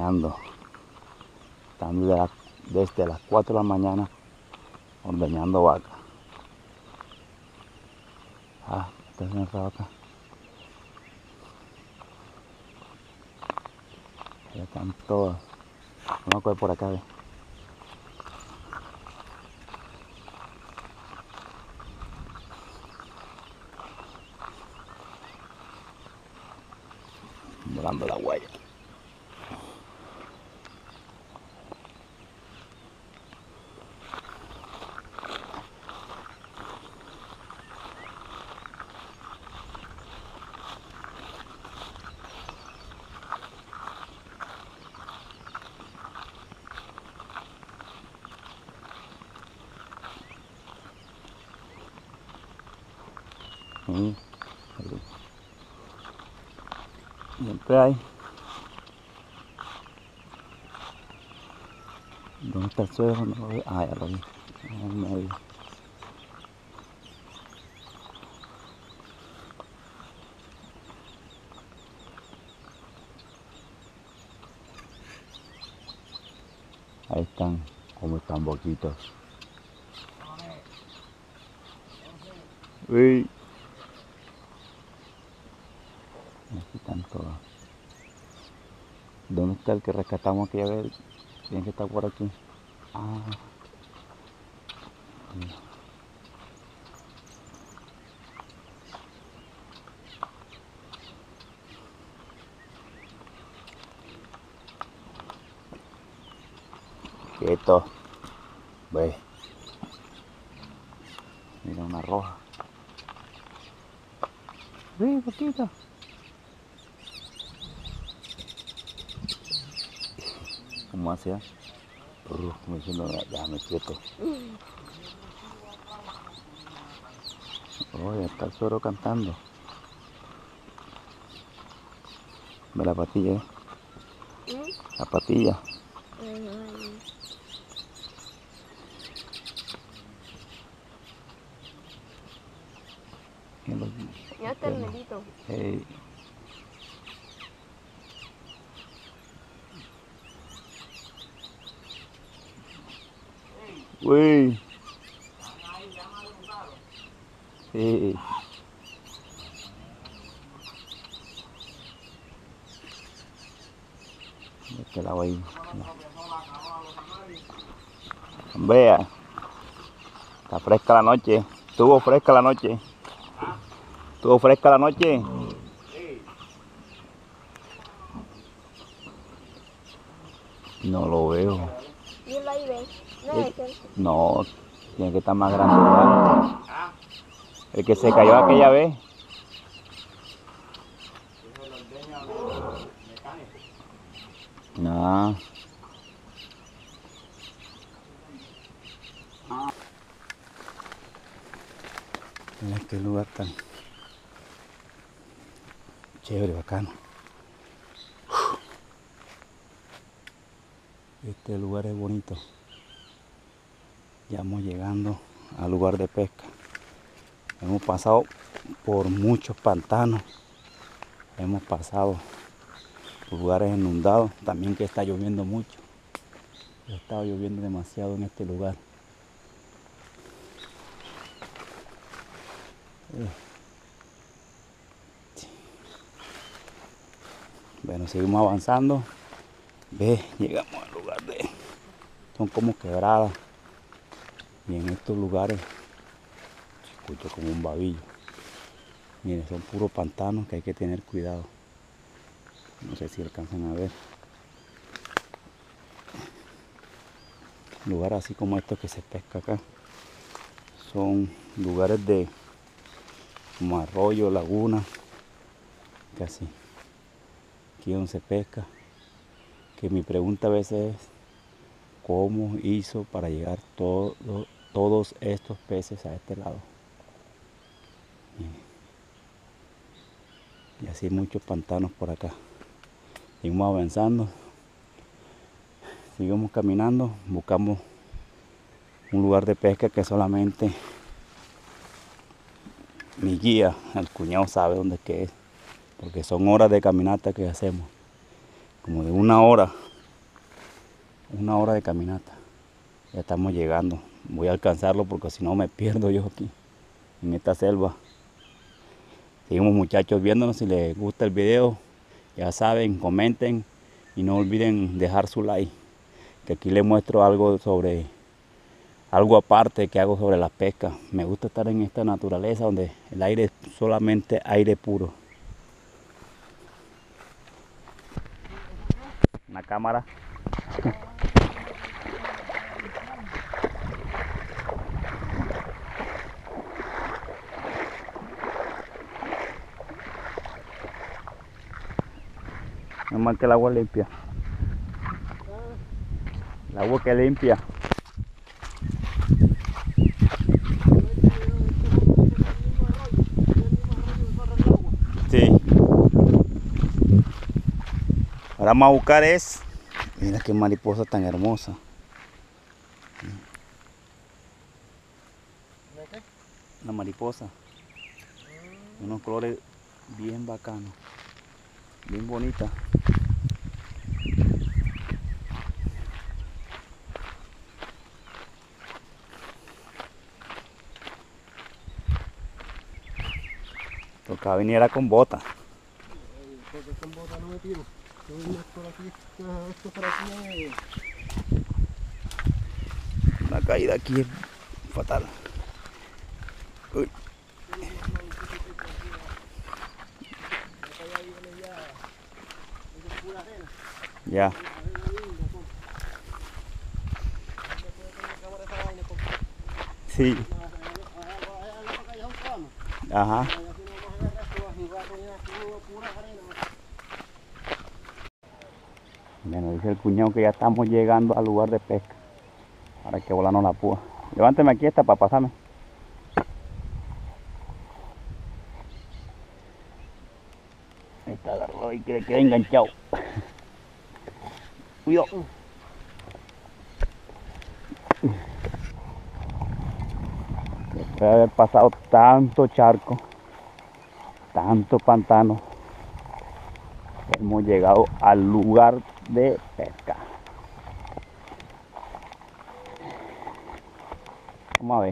ordeñando. Están desde las 4 de la mañana ordeñando vacas. Está encerrado acá. Ya están todas. Vamos a coger por acá, ve. Volando la huella. Siempre hay. ¿Dónde está el suelo? No lo veo. Ya lo vi. En el medio. Ahí están, como están boquitos. Uy. Aquí están todos. ¿Dónde está el que rescatamos aquella vez? Tiene que estar por aquí. Quieto. Ve. Mira una roja. Ve, poquito. ¿Cómo hacía? Como diciendo, ya me quieto. Ya está el suero cantando. Ve la patilla, La patilla. Ya está el medito. Uy. Sí. De este lado ahí. Vea. Está fresca la noche. Estuvo fresca la noche. Estuvo fresca la noche. No lo veo. Míralo ahí, ven. No, tiene que estar más grande, ¿verdad? El que se cayó aquella vez. No. Mira este lugar tan chévere, bacano. Este lugar es bonito. Ya vamos llegando al lugar de pesca. Hemos pasado por muchos pantanos. Hemos pasado por lugares inundados. También que está lloviendo mucho. Ha estado lloviendo demasiado en este lugar. Bueno, seguimos avanzando. Ve, llegamos al lugar de... Son como quebradas. Y en estos lugares se escucha como un babillo. Miren, son puros pantanos que hay que tener cuidado. No sé si alcanzan a ver. Lugares así como estos que se pesca acá. Son lugares de como arroyo, laguna. Casi. Aquí es donde se pesca. Que mi pregunta a veces es cómo hizo para llegar todos estos peces a este lado. Y así muchos pantanos por acá. Seguimos avanzando. Seguimos caminando. Buscamos un lugar de pesca que solamente mi guía, el cuñado, sabe dónde es. Porque son horas de caminata que hacemos. Como de 1 hora 1 hora de caminata. Ya estamos llegando. Voy a alcanzarlo porque si no me pierdo yo aquí, en esta selva. Seguimos muchachos viéndonos. Si les gusta el video, ya saben, comenten y no olviden dejar su like. Que aquí les muestro algo aparte que hago sobre la pesca. Me gusta estar en esta naturaleza donde el aire es solamente aire puro. Una cámara. No más que el agua limpia. El agua que limpia. Sí. Ahora vamos a buscar es. Mira qué mariposa tan hermosa. Una mariposa. Unos colores bien bacanos. Bien bonita. Tocaba venir con bota. Porque con bota no me tiro. Esto por aquí Una caída aquí es fatal. Uy. Ya. Sí. Ajá. Bueno, dice el cuñado que ya estamos llegando al lugar de pesca. Ahora hay que volarnos la púa. Levánteme aquí esta para pasarme. Ahí está agarrado y que quede enganchado. Cuidado. Después de haber pasado tanto charco, tanto pantano, hemos llegado al lugar de pesca. Vamos a ver.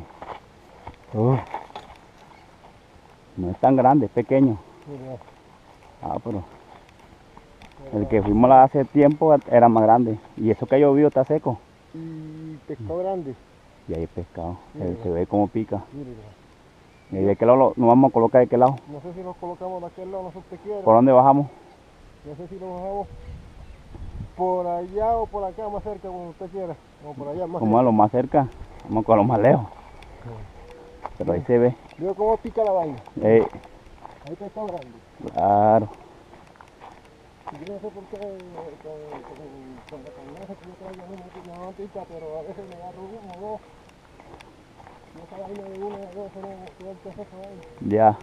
No es tan grande, es pequeño. Ah, pero el que fuimos hace tiempo era más grande. Y eso que ha llovido está seco. Y pescado grande. Y ahí hay pescado. Se ve como pica. Mira. ¿Y de qué lado nos vamos a colocar? ¿De qué lado? No sé si nos colocamos de aquel lado, no sé si usted quiere. ¿Por dónde bajamos? No sé si nos bajamos por allá o por acá, más cerca, como usted quiera. O por allá, más Como a lo más cerca, vamos con lo más lejos. Pero ahí se ve. Veo cómo pica la vaina. Ahí pescado grande. Claro. Yo no sé por qué con la carnaza que yo traigo no pica, pero a veces me agarro uno o dos. No esa vaina de uno o dos, no esa vaina. Ya.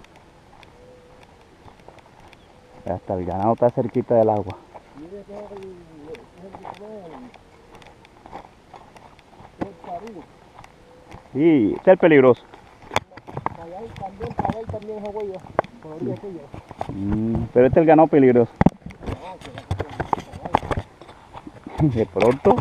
Hasta el ganado está cerquita del agua. Mire que es el Caribe. Sí, este es el peligroso. Para allá también es huella, por la orilla aquella. Pero este es el ganado peligroso. De pronto.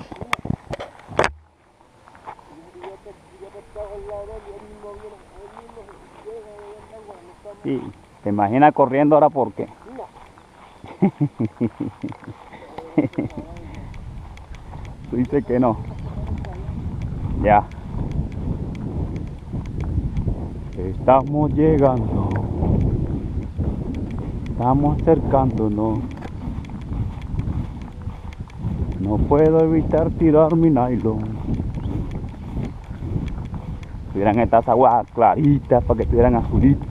Sí, te imaginas corriendo ahora por qué. Tú dices que no. Ya. Estamos llegando. Estamos acercándonos. No puedo evitar tirar mi nylon. Tuvieran estas aguas claritas para que estuvieran azulitas.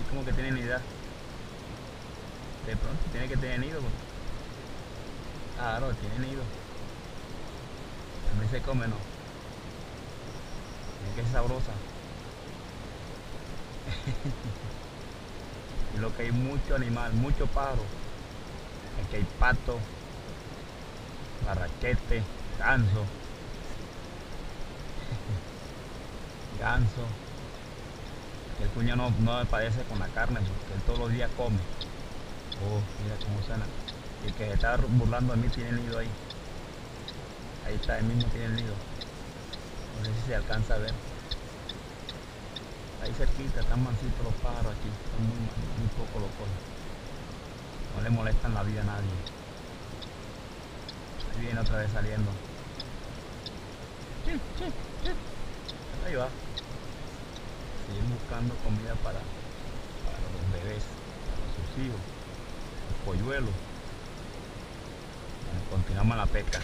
como que tiene nidad. De pronto tiene que tener nido. Claro, tiene nido. También se come, ¿no? Es que es sabrosa. Y lo que hay mucho animal, mucho pájaro. Aquí hay pato, barraquete, ganso. Ganso. El cuñado no me padece con la carne porque él todos los días come. Oh, mira cómo suena. Y el que se está burlando de mí tiene el nido ahí. Ahí está, él mismo tiene el nido. No sé si se alcanza a ver. Ahí cerquita, están mansitos los pájaros aquí. Están muy poco locos. No le molestan la vida a nadie. Ahí viene otra vez saliendo. Ahí va. Siguen buscando comida para los bebés, para sus hijos, los polluelos. Bueno, continuamos la pesca.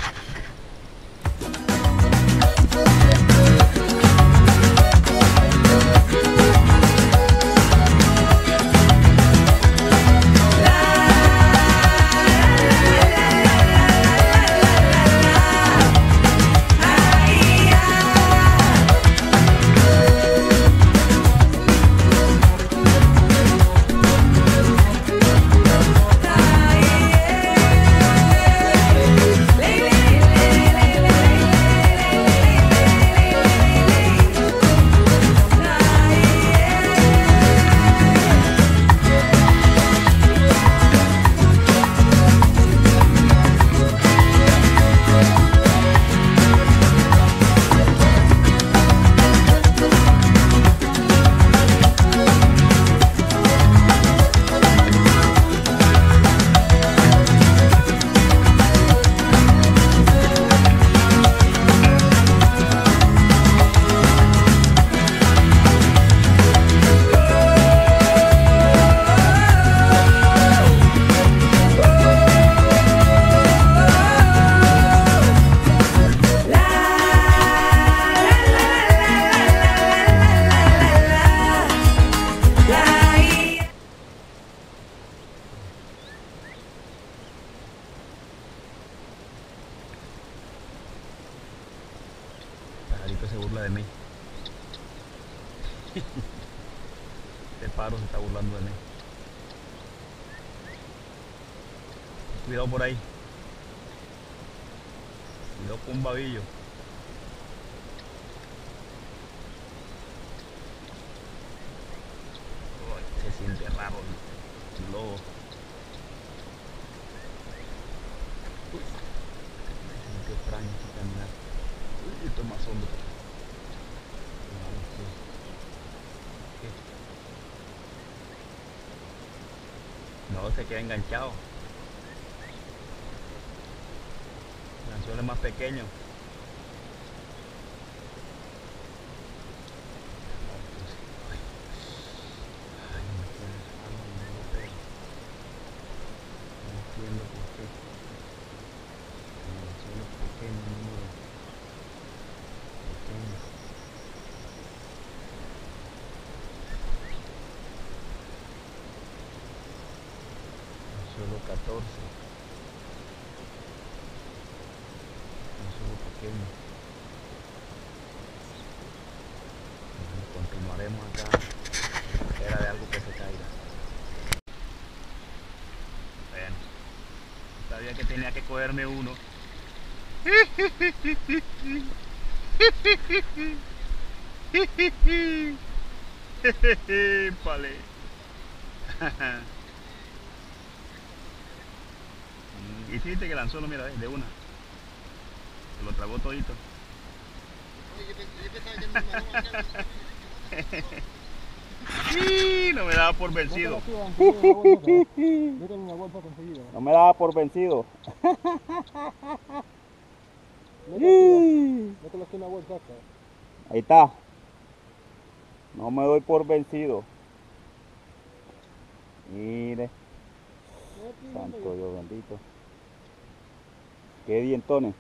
Se burla de mí. Este pájaro se está burlando de mí. Cuidado por ahí. Cuidado con un babillo. Oh, se siente raro el lobo. Uy, se siente extraño aquí caminar. Uy, esto es más hondo. No, se queda enganchado. El anzuelo es más pequeño. Ay, me tiene algo y no lo pego. No entiendo por qué. El anzuelo es pequeño, número pequeño. Solo 14, un solo pequeño. Continuaremos acá en espera de algo que se caiga. Bueno, sabía que tenía que cogerme uno. Vale. Hiciste que lanzó, mira, de una. Se lo tragó todito. No me daba por vencido. No me daba por vencido. Ahí está. No me doy por vencido. Mire. Santo Dios bendito. Qué dientones.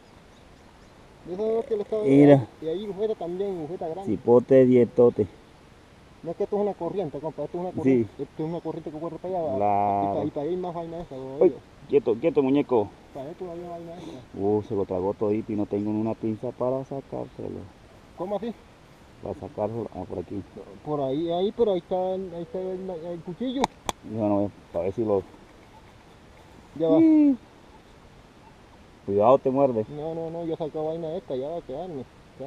Mira. Mira. Y ahí sujeta también, sujeta grande. Cipote dientote. No es que esto es una corriente, compa, esto es una Sí. corriente, esto es una corriente que corre para allá. Claro. Y para allá hay más vaina esa, ¡Ay! Quieto, quieto, muñeco. para allá todavía hay vaina esa. Se lo tragó todito y no tengo una pinza para sacárselo. ¿Cómo así? Para sacárselo, por aquí. Por ahí, pero ahí está el cuchillo. Bueno, para ver si lo... Ya va. Cuidado, te muerde. No, yo saco vaina esta, ya va, quedarme.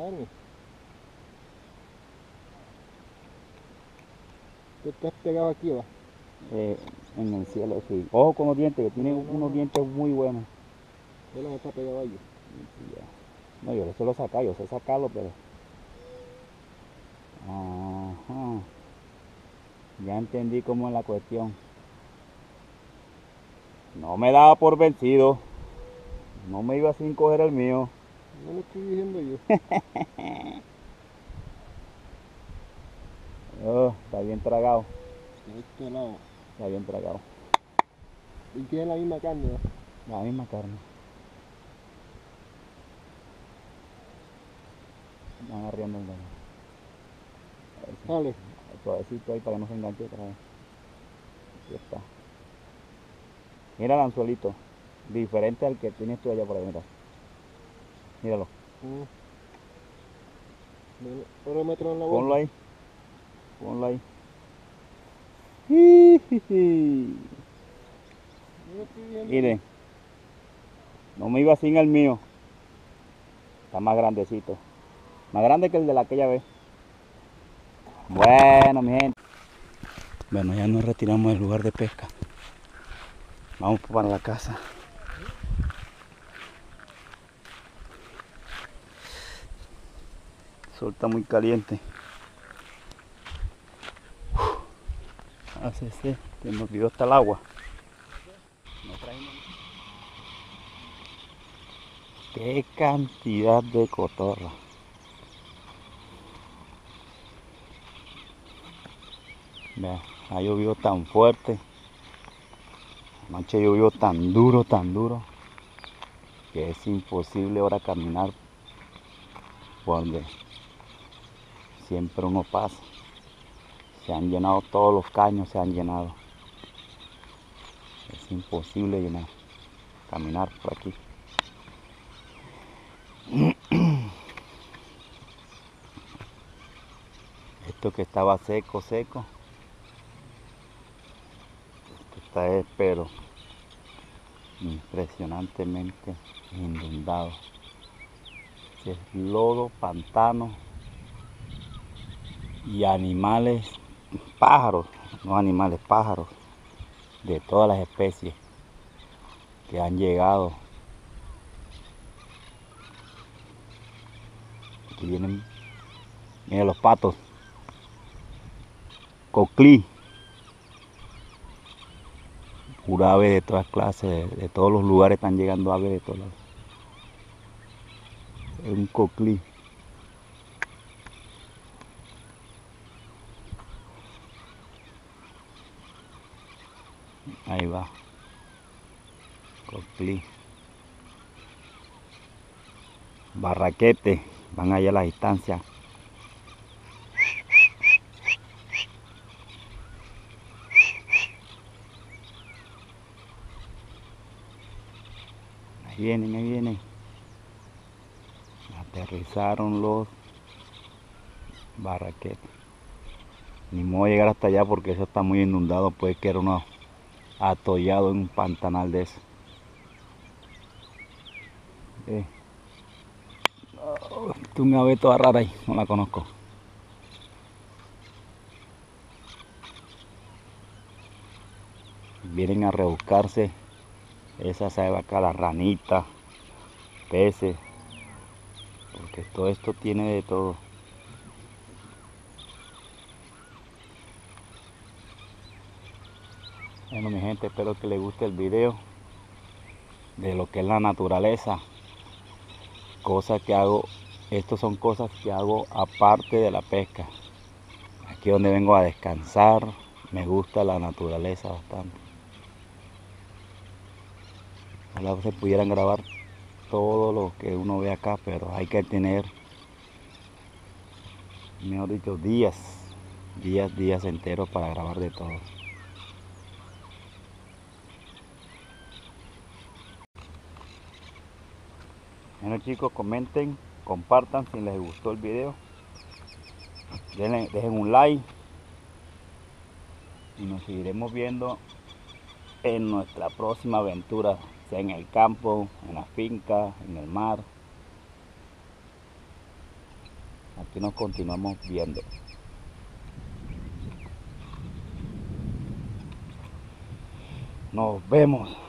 ¿Qué estás pegado aquí, va? En el cielo, sí. Ojo con los dientes, que tiene No. unos dientes muy buenos. Él no está pegado ahí. Sí, ya. No, yo sé lo sacar, yo sé sacarlo, pero... Ajá. Ya entendí cómo es la cuestión. No me daba por vencido. No me iba sin coger el mío. No lo estoy diciendo yo. Está bien tragado. De este lado. Está bien tragado. Y tiene la misma carne, ¿no? La misma carne. Van arriando el dedo. Sale. Suavecito ahí para que no se enganche otra vez. Ahí está. Mira el anzuelito. Diferente al que tienes tú allá por ahí, mira. Míralo. Ahora mételo en la bolsa. Ponlo ahí. Ponlo ahí. Miren. No me iba sin el mío. Está más grandecito. Más grande que el de la aquella vez. Bueno, mi gente. Bueno, ya nos retiramos del lugar de pesca. Vamos para la casa. El sol está muy caliente. Hace que me olvidó hasta el agua. Qué cantidad de cotorra. Vea, ha llovido tan fuerte. Anoche llovió tan duro, que es imposible ahora caminar por donde siempre uno pasa. Se han llenado todos los caños, se han llenado. Es imposible caminar por aquí. Esto que estaba seco, esto está pero impresionantemente inundado. Es lodo, pantano y animales, pájaros, no animales, pájaros de todas las especies que han llegado. Aquí vienen, miren los patos, coclí, pura ave de todas clases, de todos los lugares están llegando aves de todos lados. Es un coclí. Ahí va. Coclí. Barraquete. Van allá a la distancia. Ahí vienen. Aterrizaron los barraquetes. Ni modo de llegar hasta allá porque eso está muy inundado. Puede que era uno atollado en un pantanal de eso. Tú me ves toda rara ahí, no la conozco. Vienen a rebuscarse esas acá, las ranitas, peces, porque todo esto tiene de todo. Bueno, mi gente, espero que les guste el video de lo que es la naturaleza, cosas que hago. Estas son cosas que hago aparte de la pesca. Aquí donde vengo a descansar, me gusta la naturaleza bastante. Ojalá se pudieran grabar todo lo que uno ve acá, pero hay que tener, mejor dicho, días días enteros para grabar de todo. Bueno chicos, comenten, compartan si les gustó el video, dejen un like y nos seguiremos viendo en nuestra próxima aventura, sea en el campo, en la finca, en el mar. Aquí nos continuamos viendo. Nos vemos.